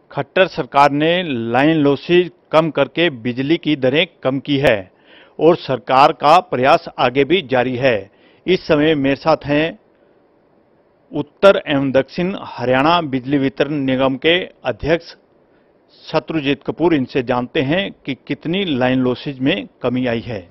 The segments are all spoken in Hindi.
खट्टर सरकार ने लाइन लॉसेज कम करके बिजली की दरें कम की है और सरकार का प्रयास आगे भी जारी है। इस समय मेरे साथ हैं उत्तर एवं दक्षिण हरियाणा बिजली वितरण निगम के अध्यक्ष शत्रुजीत कपूर। इनसे जानते हैं कि कितनी लाइन लॉसेज में कमी आई है।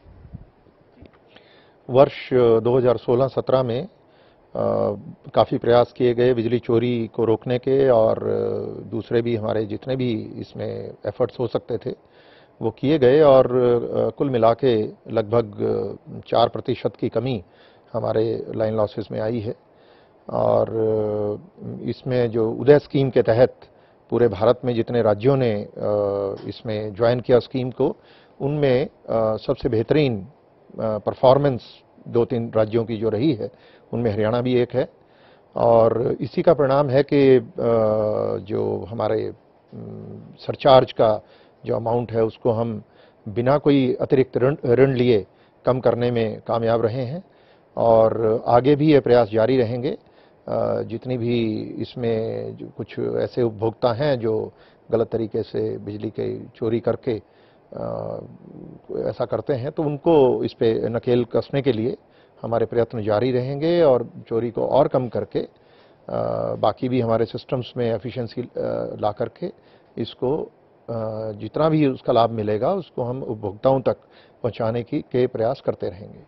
वर्ष 2016-17 में काफ़ी प्रयास किए गए बिजली चोरी को रोकने के, और दूसरे भी हमारे जितने भी इसमें एफर्ट्स हो सकते थे वो किए गए, और कुल मिला के लगभग 4% की कमी हमारे लाइन लॉसेस में आई है। और इसमें जो उदय स्कीम के तहत पूरे भारत में जितने राज्यों ने इसमें ज्वाइन किया स्कीम को, उनमें सबसे बेहतरीन परफॉर्मेंस 2-3 राज्यों की जो रही है उनमें हरियाणा भी एक है। और इसी का परिणाम है कि जो हमारे सरचार्ज का जो अमाउंट है उसको हम बिना कोई अतिरिक्त ऋण लिए कम करने में कामयाब रहे हैं, और आगे भी ये प्रयास जारी रहेंगे। जितनी भी इसमें जो कुछ ऐसे उपभोक्ता हैं जो गलत तरीके से बिजली के चोरी करके ऐसा करते हैं, तो उनको इस पे नकेल कसने के लिए हमारे प्रयत्न जारी रहेंगे, और चोरी को और कम करके बाकी भी हमारे सिस्टम्स में एफिशिएंसी ला करके इसको जितना भी उसका लाभ मिलेगा उसको हम उपभोक्ताओं तक पहुंचाने के प्रयास करते रहेंगे।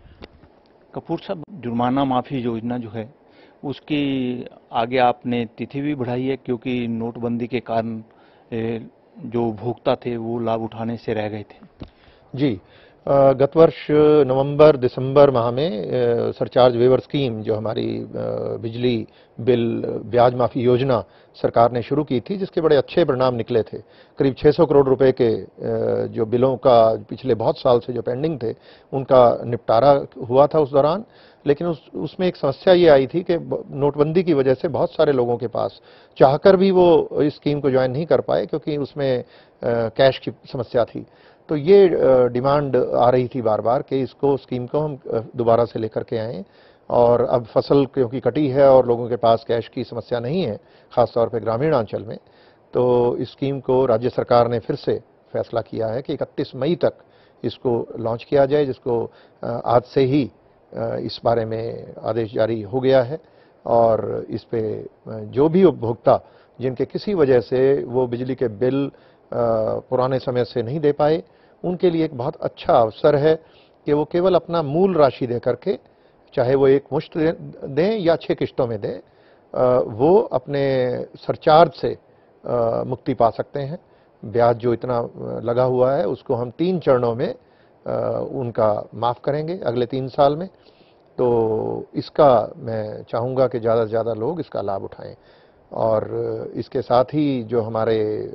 कपूर साहब, जुर्माना माफ़ी योजना जो है उसकी आगे आपने तिथि भी बढ़ाई है, क्योंकि नोटबंदी के कारण जो उपभोक्ता थे वो लाभ उठाने से रह गए थे। जी, गत वर्ष नवंबर-दिसंबर माह में सरचार्ज वेवर स्कीम, जो हमारी बिजली बिल ब्याज माफ़ी योजना सरकार ने शुरू की थी, जिसके बड़े अच्छे परिणाम निकले थे। करीब 600 करोड़ रुपए के जो बिलों का पिछले बहुत साल से जो पेंडिंग थे उनका निपटारा हुआ था उस दौरान। लेकिन उसमें एक समस्या ये आई थी कि नोटबंदी की वजह से बहुत सारे लोगों के पास चाहकर भी वो इस स्कीम को ज्वाइन नहीं कर पाए, क्योंकि उसमें कैश की समस्या थी। तो ये डिमांड आ रही थी बार बार कि इसको स्कीम को हम दोबारा से लेकर के आएँ, और अब फसल क्योंकि कटी है और लोगों के पास कैश की समस्या नहीं है, ख़ासतौर पे ग्रामीण अंचल में, तो इस स्कीम को राज्य सरकार ने फिर से फैसला किया है कि 31 मई तक इसको लॉन्च किया जाए, जिसको आज से ही इस बारे में आदेश जारी हो गया है। और इस पे जो भी उपभोक्ता जिनके किसी वजह से वो बिजली के बिल पुराने समय से नहीं दे पाए, उनके लिए एक बहुत अच्छा अवसर है कि वो केवल अपना मूल राशि दे करके, चाहे वो एक मुश्त दें या 6 किश्तों में दें, वो अपने सरचार्ज से मुक्ति पा सकते हैं। ब्याज जो इतना लगा हुआ है उसको हम 3 चरणों में उनका माफ़ करेंगे अगले 3 साल में। तो इसका मैं चाहूँगा कि ज़्यादा से ज़्यादा लोग इसका लाभ उठाएं। और इसके साथ ही जो हमारे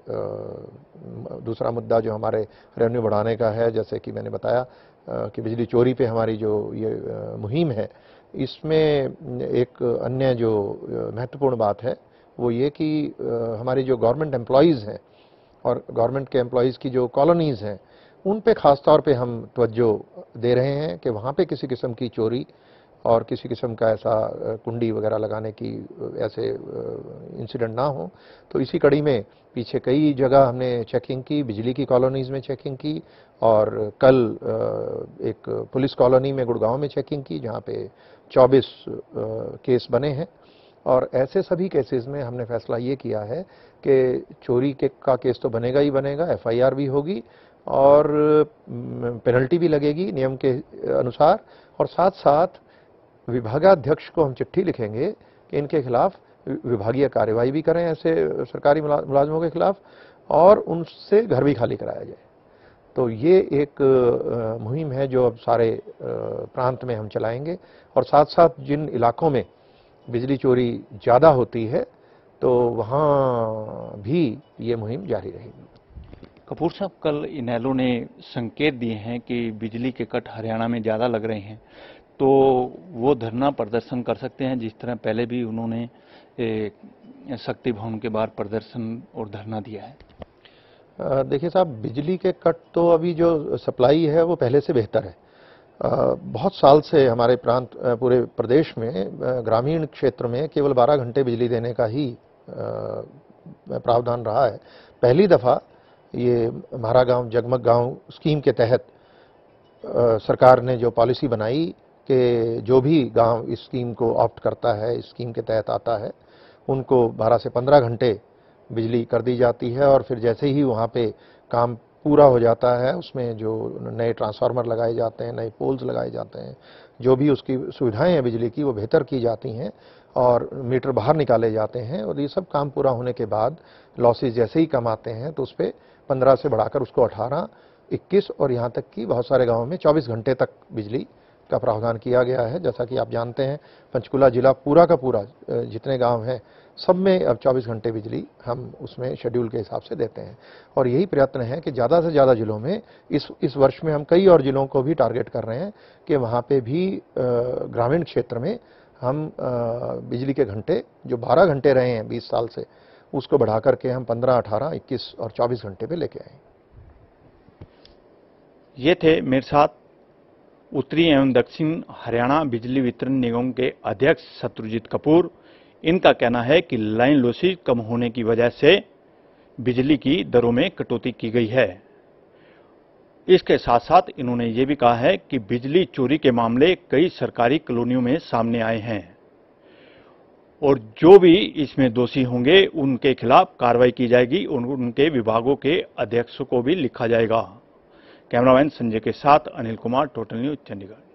दूसरा मुद्दा जो हमारे रेवेन्यू बढ़ाने का है, जैसे कि मैंने बताया कि बिजली चोरी पे हमारी जो ये मुहिम है, इसमें एक अन्य जो महत्वपूर्ण बात है वो ये कि हमारी जो गवर्नमेंट एम्प्लॉइज़ हैं और गवर्नमेंट के एम्प्लॉइज़ की जो कॉलोनीज़ हैं, उन पे ख़ास तौर पे हम तवज्जो दे रहे हैं कि वहाँ पे किसी किस्म की चोरी और किसी किस्म का ऐसा कुंडी वगैरह लगाने की ऐसे इंसिडेंट ना हो। तो इसी कड़ी में पीछे कई जगह हमने चेकिंग की, बिजली की कॉलोनीज़ में चेकिंग की, और कल एक पुलिस कॉलोनी में गुड़गांव में चेकिंग की, जहाँ पे 24 केस बने हैं। और ऐसे सभी केसेस में हमने फैसला ये किया है कि चोरी का केस तो बनेगा ही बनेगा, एफआईआर भी होगी और पेनल्टी भी लगेगी नियम के अनुसार, और साथ साथ विभागाध्यक्ष को हम चिट्ठी लिखेंगे कि इनके खिलाफ विभागीय कार्यवाही भी करें, ऐसे सरकारी मुलाजमों के खिलाफ, और उनसे घर भी खाली कराया जाए। तो ये एक मुहिम है जो अब सारे प्रांत में हम चलाएंगे, और साथ साथ जिन इलाकों में बिजली चोरी ज़्यादा होती है तो वहाँ भी ये मुहिम जारी रहेगी। कपूर साहब, कल इनेलो ने संकेत दिए हैं कि बिजली के कट हरियाणा में ज़्यादा लग रहे हैं, तो वो धरना प्रदर्शन कर सकते हैं, जिस तरह पहले भी उन्होंने शक्ति भवन के बाहर प्रदर्शन और धरना दिया है। देखिए साहब, बिजली के कट तो अभी जो सप्लाई है वो पहले से बेहतर है। बहुत साल से हमारे प्रांत पूरे प्रदेश में ग्रामीण क्षेत्र में केवल 12 घंटे बिजली देने का ही प्रावधान रहा है। पहली दफ़ा ये हमारा गांव जगमग गांव स्कीम के तहत सरकार ने जो पॉलिसी बनाई कि जो भी गांव इस स्कीम को ऑप्ट करता है, इस स्कीम के तहत आता है, उनको 12 से 15 घंटे बिजली कर दी जाती है। और फिर जैसे ही वहाँ पे काम पूरा हो जाता है, उसमें जो नए ट्रांसफार्मर लगाए जाते हैं, नए पोल्स लगाए जाते हैं, जो भी उसकी सुविधाएं हैं बिजली की, वो बेहतर की जाती हैं और मीटर बाहर निकाले जाते हैं। और ये सब काम पूरा होने के बाद लॉसेज जैसे ही कम आते हैं तो उस पर 15 से बढ़ाकर उसको 18, 21 और यहाँ तक कि बहुत सारे गाँवों में 24 घंटे तक बिजली का प्रावधान किया गया है। जैसा कि आप जानते हैं, पंचकुला जिला पूरा का पूरा जितने गांव हैं सब में अब 24 घंटे बिजली हम उसमें शेड्यूल के हिसाब से देते हैं। और यही प्रयत्न है कि ज़्यादा से ज़्यादा जिलों में इस वर्ष में हम कई और जिलों को भी टारगेट कर रहे हैं कि वहाँ पे भी ग्रामीण क्षेत्र में हम बिजली के घंटे जो 12 घंटे रहे हैं 20 साल से, उसको बढ़ा करके हम 15, 18, 21 और 24 घंटे पे लेके आए। ये थे मेरे साथ उत्तरी एवं दक्षिण हरियाणा बिजली वितरण निगम के अध्यक्ष शत्रुजीत कपूर। इनका कहना है कि लाइन लॉसेज कम होने की वजह से बिजली की दरों में कटौती की गई है। इसके साथ साथ इन्होंने ये भी कहा है कि बिजली चोरी के मामले कई सरकारी कॉलोनियों में सामने आए हैं और जो भी इसमें दोषी होंगे उनके खिलाफ कार्रवाई की जाएगी और उनके विभागों के अध्यक्षों को भी लिखा जाएगा। कैमरामैन संजय के साथ अनिल कुमार, टोटल न्यूज़, चंडीगढ़।